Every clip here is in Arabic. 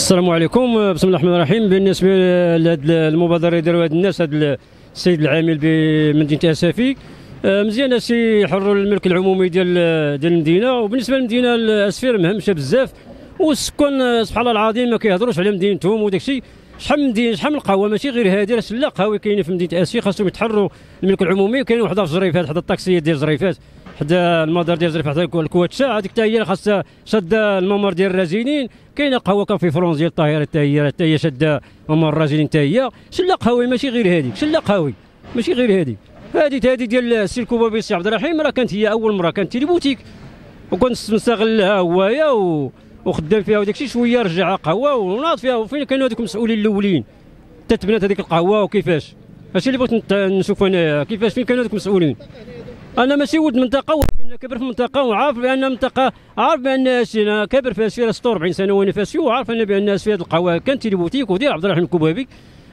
السلام عليكم. بسم الله الرحمن الرحيم. بالنسبه لهذه المبادره اللي داروا هاد الناس، هذا السيد العامل بمدينه اسفي، مزيان سي يحرروا الملك العمومي ديال المدينه. وبالنسبه للمدينه اسفير مهمشه بزاف، والسكان سبحان الله العظيم ما كيهضروش على مدينتهم وداك الشيء. شحال من قهوه ماشي غير هذه، راه لا قهاوي كاينه في مدينه اسفي، خاصهم يتحروا الملك العمومي. كاين وحده في جريفات، حدا الطاكسيات ديال جريفات، حدا المدار ديال جريفات، حدا الكواتشه، هذيك حتى هي خاصها شاده الممر ديال الرازينين. كاينه قهوه كان في فرونس ديال الطاهره حتى هي شاده ممر الرازينين حتى هي. شله قهاوي ماشي غير هذيك، شله قهاوي ماشي غير هذيك. هذه ديال السي الكوبابي سي عبد الرحيم، راه كانت هي اول مره كانت تيلي بوتيك، وكنت مستغلها هوايا وخدام فيها وداك الشيء. شويه رجعها قهوه وناض فيها. وفين كانوا هذوك المسؤولين الاولين تتبنات هذيك القهوه وكيفاش؟ هادشي اللي بغيت نشوف انا، كيفاش فين كانوا هذوك المسؤولين. انا ماشي ولد منطقه، ولكن كبر في المنطقه وعارف بان المنطقه، عارف بان انا كابر فيها 46 سنه وانا فاسي، وعارف ان بان في هذه القهوه كانت تيلي بوتيك وديال عبد الرحيم الكوبابي.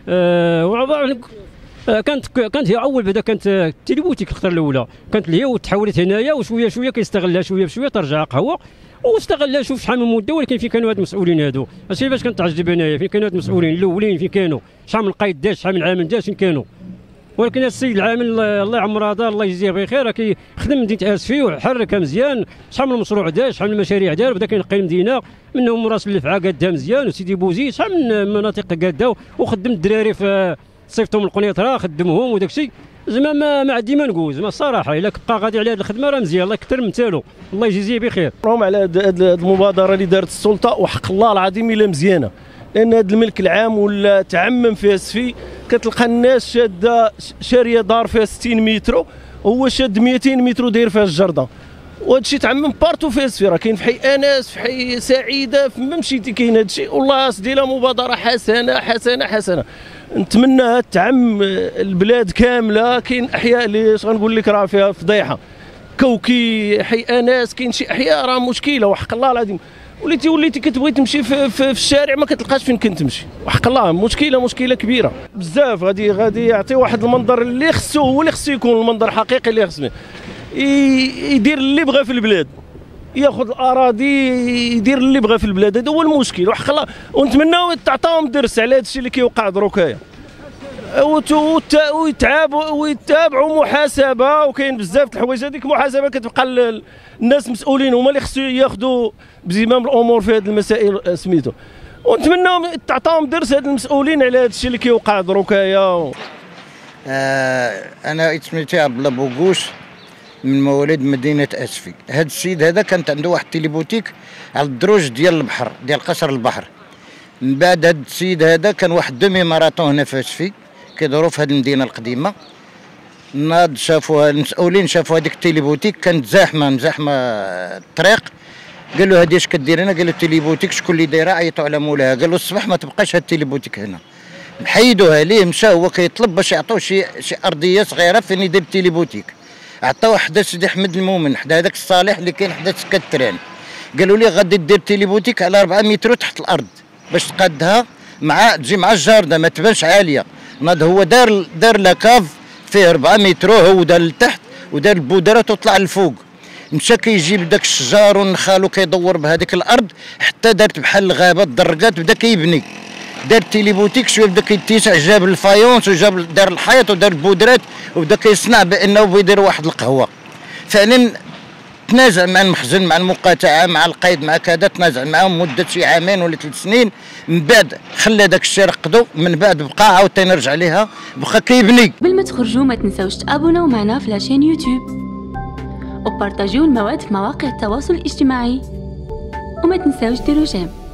كانت هي اول بعدا كانت تيلي بوتيك الخطره الاولى، كانت هي وتحولت هنايا، وشويه شويه كيستغلها شويه بشويه ترجع قهوه واستغلها. شوف شحال من مده، ولكن فين كانوا هاد المسؤولين هادو؟ هادشي باش كنتعجب انايا، فين كانوا هاد المسؤولين الاولين؟ فين كانوا؟ شحال من قايد داز، شحال من عامل داز، فين كانوا؟ ولكن السيد العامل الله يعمر دار، الله يجزيه بخير، راه كيخدم مدينه اسفي وحركها مزيان. شحال من مشروع دار، شحال من المشاريع دار، بدا كينقي المدينه، منهم راس اللفعه قادها مزيان، وسيدي بوزيد، شحال من مناطق قاده، وخدم الدراري في صيفطهم القنيطره، خدمهم وداك الشيء. زعما ما عندي ما نقول، زعما الصراحه الا بقى غادي على هذه الخدمه راه مزيان، الله يكثر من مثالو، الله يجزيه بخير. راهم على هذه المبادره اللي دارت السلطه، وحق الله العظيم الا مزيانه، لان هذا الملك العام ولا تعمم في اسفي. كتلقى الناس شاده شاريه دار فيها 60 متر، هو شاد 200 متر داير فيها الجردة، وهذا الشيء تعمم بارتو في اسفي. راه كاين في حي انس، في حي سعيده، فما مشيتي كاين هذا الشيء. والله ديالها مبادره حسنه حسنه حسنه، نتمناها تعم البلاد كامله. كاين احياء اللي اش غنقول لك راه فيها فضيحه، كوكي، حي انس، كاين شي احياء راه مشكله، وحق الله العظيم. وليتي كتبغي تمشي في الشارع ما كتلقاش فين كنت تمشي، وحق الله مشكله كبيره بزاف. غادي يعطي واحد المنظر اللي خصو، هو اللي خصو يكون المنظر حقيقي اللي خصو يدير اللي بغى في البلاد، ياخذ الاراضي، يدير اللي بغى في البلاد. هذا هو المشكل، وحق الله. ونتمناو تعطاهم درس على هذا الشيء اللي كيوقع دروكايا، ويتابعوا محاسبه. وكاين بزاف د الحوايج، هذيك محاسبه كتبقى الناس مسؤولين، هما اللي خصو ياخذوا بزمام الامور في هذه المسائل سميتو. ونتمناو تعطاهم درس هاد المسؤولين على هذا الشيء اللي كيوقع دروكايا. انا سميتي عبد الله بوغوش، من مواليد مدينه اسفي. هذا السيد هذا كانت عنده واحد تيليبوتيك على الدروج ديال البحر، ديال قصر البحر. من بعد هذا السيد هذا كان واحد دومي ماراطون هنا في اسفي كيدوروا في هذه المدينه القديمه. ناض شافوها المسؤولين، شافوا هذيك التيليبوتيك كانت زاحمه الطريق. قالوا هذه اش كدير هنا؟ قالوا التيليبوتيك شكون اللي دايره؟ عيطوا على مولاها، قالوا الصباح ما تبقاش هاد التيليبوتيك هنا. حيدوها ليه، مشى هو كيطلب باش يعطوه شي ارضيه صغيره فين يدير التيليبوتيك. عطاوه حدا سيدي احمد المؤمن، حدا هذاك الصالح اللي كاين حدا سكه التران. قالوا ليه غادي دير تيليبوتيك على 4 متر تحت الارض باش تقادها تجي مع الجارده ما تبانش عاليه. ناض هو دار لاكاف فيه 4 متر، هو دار لتحت ودار البودرات وطلع لفوق. مشى كيجيب داك الشجار والنخال وكيدور بهذيك الارض حتى دارت بحال الغابه الدرقات، بدا كيبني. دار تيليبوتيك شويه بدا كيتسع، جاب الفايونس وجاب دار الحيط ودار البودرات، وبدا كيصنع بانه بغى يدير واحد القهوه. فعلا تنازع مع المخزن، مع المقاطعه، مع القيد، مع كذا، تنازع معاهم مده شي عامين ولا 3 سنين. من بعد خلى داك الشيء رقدو، من بعد بقى عاوتاني رجع ليها بقى كيبني. قبل ما تخرجوا ما تنساوش تابوناو معنا في لاشين يوتيوب، وبارطاجيو المواد في مواقع التواصل الاجتماعي، وما تنساوش ديروا جيم.